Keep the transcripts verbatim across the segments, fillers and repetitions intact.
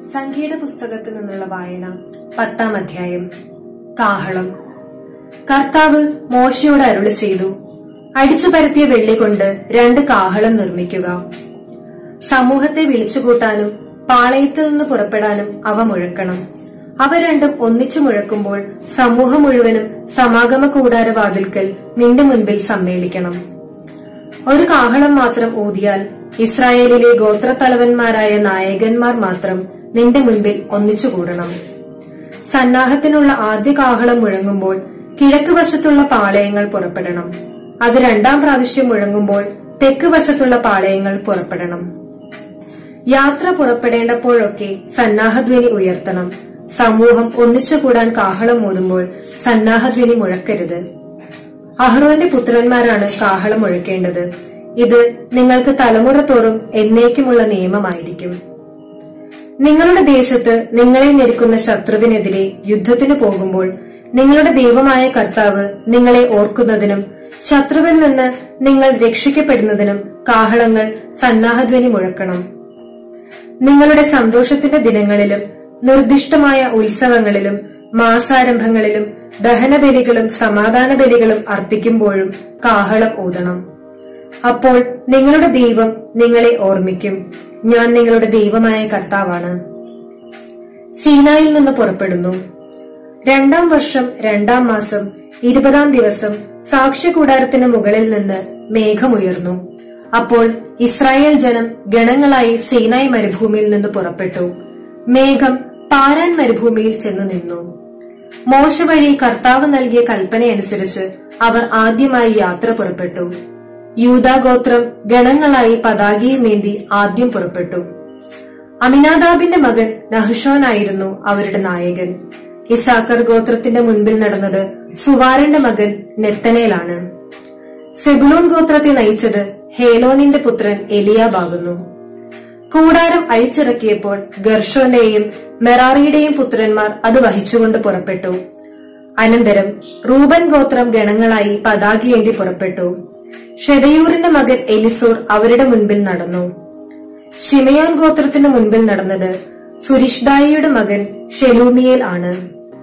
സംഖ്യയുടെ പുസ്തകത്തിൽ നിന്നുള്ള വായന പത്താം അധ്യായം. കാഹളം. കർത്താവ് മോശയോട് അരുളി ചെയ്തു, അടിച്ചു പരത്തിയ വെള്ളി കൊണ്ട് രണ്ട് കാഹളം നിർമ്മിക്കുക. സമൂഹത്തെ വിളിച്ചുകൂട്ടാനും പാളയത്തിൽ നിന്ന് പുറപ്പെടാനും അവ മുഴക്കണം. അവ രണ്ടും ഒന്നിച്ചു മുഴക്കുമ്പോൾ സമൂഹം മുഴുവനും സമാഗമ കൂടാരവാതിൽക്കൽ നിന്റെ മുൻപിൽ സമ്മേളിക്കണം. ഒരു കാഹളം മാത്രം ഊതിയാൽ ഇസ്രായേലിലെ ഗോത്രത്തലവന്മാരായ നായകന്മാർ മാത്രം നിന്റെ മുൻപിൽ ഒന്നിച്ചുകൂടണം. സന്നാഹത്തിനുള്ള ആദ്യ കാഹളം മുഴങ്ങുമ്പോൾ കിഴക്ക് വശത്തുള്ള പാളയങ്ങൾ പുറപ്പെടണം. അത് രണ്ടാം പ്രാവശ്യം മുഴങ്ങുമ്പോൾ തെക്ക് വശത്തുള്ള പാളയങ്ങൾ പുറപ്പെടണം. യാത്ര പുറപ്പെടേണ്ടപ്പോഴൊക്കെ സന്നാഹധ്വനി ഉയർത്തണം. സമൂഹം ഒന്നിച്ചുകൂടാൻ കാഹളം ഊതുമ്പോൾ സന്നാഹധ്വനി മുഴക്കരുത്. അഹ്റോന്റെ പുത്രന്മാരാണ് കാഹളം മുഴക്കേണ്ടത്. ഇത് നിങ്ങൾക്ക് തലമുറ തോറും എന്നേക്കുമുള്ള നിയമമായിരിക്കും. നിങ്ങളുടെ ദേശത്ത് നിങ്ങളെ ഞെരുക്കുന്ന ശത്രുവിനെതിരെ യുദ്ധത്തിന് പോകുമ്പോൾ നിങ്ങളുടെ ദൈവമായ കർത്താവ് നിങ്ങളെ ഓർക്കുന്നതിനും ശത്രുവിൽ നിന്ന് നിങ്ങൾ രക്ഷിക്കപ്പെടുന്നതിനും കാഹളങ്ങൾ സന്നാഹധ്വനി മുഴക്കണം. നിങ്ങളുടെ സന്തോഷത്തിന്റെ ദിനങ്ങളിലും നിർദ്ദിഷ്ടമായ ഉത്സവങ്ങളിലും മാസാരംഭങ്ങളിലും ദഹനബലികളും സമാധാന ബലികളും അർപ്പിക്കുമ്പോഴും കാഹളം ഊതണം. അപ്പോൾ നിങ്ങളുടെ ദൈവം നിങ്ങളെ ഓർമ്മിക്കും. ഞാൻ നിങ്ങളുടെ ദൈവമായ കർത്താവാണ്. സീനായിൽ നിന്ന് പുറപ്പെടുന്നു. രണ്ടാം വർഷം രണ്ടാം മാസം ഇരുപതാം ദിവസം സാക്ഷ്യകൂടാരത്തിന് മുകളിൽ നിന്ന് മേഘമുയർന്നു. അപ്പോൾ ഇസ്രായേൽ ജനം ഗണങ്ങളായി സീനായ് മരുഭൂമിയിൽ നിന്ന് പുറപ്പെട്ടു. മേഘം പാരാൻ മരുഭൂമിയിൽ ചെന്നു നിന്നു. മോശ വഴി കർത്താവ് നൽകിയ കൽപ്പനയനുസരിച്ച് അവർ ആദ്യമായി യാത്ര പുറപ്പെട്ടു. യൂദാഗോത്രം ഗണങ്ങളായി പതാകയുമേന്തി ആദ്യം പുറപ്പെട്ടു. അമിനാദാബിന്റെ മകൻ നഹ്ഷോനായിരുന്നു അവരുടെ നായകൻ. ഇസാക്കർ ഗോത്രത്തിന്റെ മുൻപിൽ നടന്നത് സുവാരന്റെ മകൻ നെത്തനേലാണ്. സെബുലോൺ ഗോത്രത്തെ നയിച്ചത് ഹേലോനിന്റെ പുത്രൻ എലിയാബാകുന്നു. കൂടാരം അഴിച്ചിറക്കിയപ്പോൾ ഗർഷോന്റെയും മെറാറിയുടെയും പുത്രന്മാർ അത് വഹിച്ചുകൊണ്ട് പുറപ്പെട്ടു. അനന്തരം റൂബൻ ഗോത്രം ഗണങ്ങളായി പതാകയേന്തി പുറപ്പെട്ടു. ഷെദയൂറിന്റെ മകൻ എലിസൂർ അവരുടെ മുൻപിൽ നടന്നു. ഷിമയോൻ ഗോത്രത്തിന് മുൻപിൽ നടന്നത് സുരിഷ്ദായിയുടെ മകൻ ഷെലൂമിയേൽ ആണ്.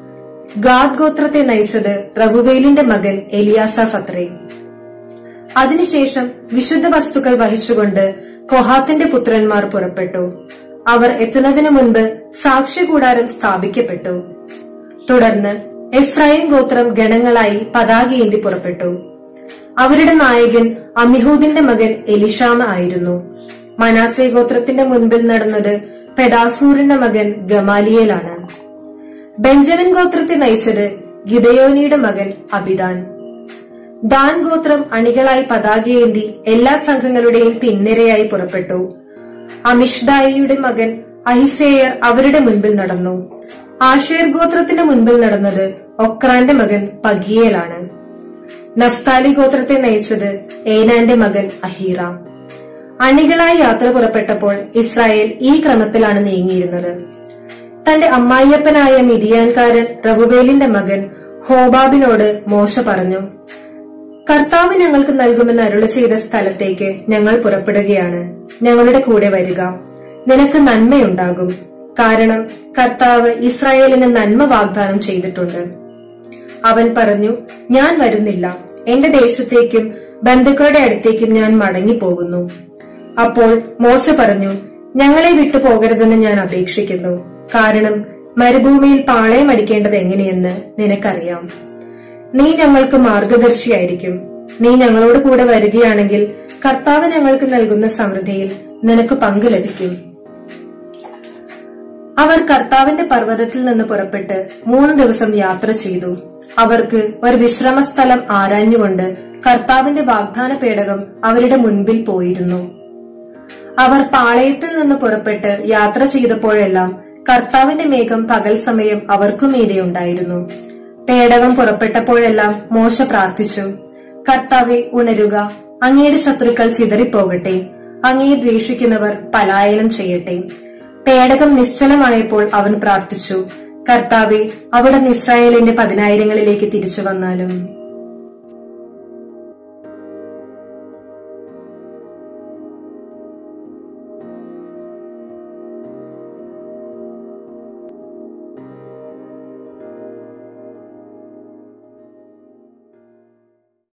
ഗാദ് ഗോത്രത്തെ നയിച്ചത് റഘുവേലിന്റെ മകൻ എലിയാസാഫ് അത്രേ. അതിനുശേഷം വിശുദ്ധ വസ്തുക്കൾ വഹിച്ചുകൊണ്ട് കൊഹാത്തിന്റെ പുത്രന്മാർ പുറപ്പെട്ടു. അവർ എത്തുന്നതിനു മുൻപ് സാക്ഷ്യകൂടാരം സ്ഥാപിക്കപ്പെട്ടു. തുടർന്ന് എഫ്രൈം ഗോത്രം ഗണങ്ങളായി പതാകയേന്തി പുറപ്പെട്ടു. അവരുടെ നായകൻ അമിഹൂദിന്റെ മകൻ എലിഷാമ ആയിരുന്നു. മനാസെ ഗോത്രത്തിന്റെ മുൻപിൽ നടന്നത് പെദാസൂറിന്റെ മകൻ ഗമാലിയേലാണ്. ബെഞ്ചമിൻ ഗോത്രത്തെ നയിച്ചത് ഗിദയോനിയുടെ മകൻ അബിദാൻ. ദാൻ ഗോത്രം അണികളായി പതാകയേന്തി എല്ലാ സംഘങ്ങളുടെയും പിൻനിരയായി പുറപ്പെട്ടു. അമിഷ്ദായിയുടെ മകൻ അഹിസേയർ അവരുടെ മുൻപിൽ നടന്നു. ആഷേർ ഗോത്രത്തിന്റെ മുൻപിൽ നടന്നത് ഒക്രാന്റെ മകൻ പഗിയേലാണ്. നഫ്താലി ഗോത്രത്തെ നയിച്ചത് ഏനാന്റെ മകൻ അഹീറ. അണികളായി യാത്ര പുറപ്പെട്ടപ്പോൾ ഇസ്രായേൽ ഈ ക്രമത്തിലാണ് നീങ്ങിയിരുന്നത്. തന്റെ അമ്മായിയപ്പനായ മിദിയാൻകാരൻ റഘുവേലിന്റെ മകൻ ഹോബാബിനോട് മോശ പറഞ്ഞു, കർത്താവ് ഞങ്ങൾക്ക് നൽകുമെന്ന് അരുളി ചെയ്ത സ്ഥലത്തേക്ക് ഞങ്ങൾ പുറപ്പെടുകയാണ്. ഞങ്ങളുടെ കൂടെ വരിക. നിനക്ക് നന്മയുണ്ടാകും. കാരണം കർത്താവ് ഇസ്രായേലിന് നന്മ വാഗ്ദാനം ചെയ്തിട്ടുണ്ട്. അവൻ പറഞ്ഞു, ഞാൻ വരുന്നില്ല. എന്റെ ദേശത്തേക്കും ബന്ധുക്കളുടെ അടുത്തേക്കും ഞാൻ മടങ്ങിപ്പോകുന്നു. അപ്പോൾ മോശ പറഞ്ഞു, ഞങ്ങളെ വിട്ടു പോകരുതെന്ന് ഞാൻ അപേക്ഷിക്കുന്നു. കാരണം മരുഭൂമിയിൽ പാളയം അടിക്കേണ്ടത് എങ്ങനെയെന്ന് നിനക്കറിയാം. നീ ഞങ്ങൾക്ക് മാർഗദർശിയായിരിക്കും. നീ ഞങ്ങളോട് കൂടെ വരികയാണെങ്കിൽ കർത്താവ് ഞങ്ങൾക്ക് നൽകുന്ന സമൃദ്ധിയിൽ നിനക്ക് പങ്ക് ലഭിക്കും. അവർ കർത്താവിന്റെ പർവ്വതത്തിൽ നിന്ന് പുറപ്പെട്ട് മൂന്ന് ദിവസം യാത്ര ചെയ്തു. അവർക്ക് ഒരു വിശ്രമസ്ഥലം ആരാഞ്ഞുകൊണ്ട് കർത്താവിന്റെ വാഗ്ദാന പേടകം അവരുടെ മുൻപിൽ പോയിരുന്നു. അവർ പാളയത്തിൽ നിന്ന് പുറപ്പെട്ട് യാത്ര ചെയ്തപ്പോഴെല്ലാം കർത്താവിന്റെ മേഘം പകൽ സമയം അവർക്കുമീതെയുണ്ടായിരുന്നു. പേടകം പുറപ്പെട്ടപ്പോഴെല്ലാം മോശ പ്രാർത്ഥിച്ചു, കർത്താവെ ഉണരുക. അങ്ങയുടെ ശത്രുക്കൾ ചിതറിപ്പോകട്ടെ. അങ്ങയെ ദ്വേഷിക്കുന്നവർ പലായനം ചെയ്യട്ടെ. പേടകം നിശ്ചലമായപ്പോൾ അവൻ പ്രാർത്ഥിച്ചു, കർത്താവെ അവിടുന്ന് ഇസ്രായേലിന്റെ പതിനായിരങ്ങളിലേക്ക് തിരിച്ചു വന്നാലും.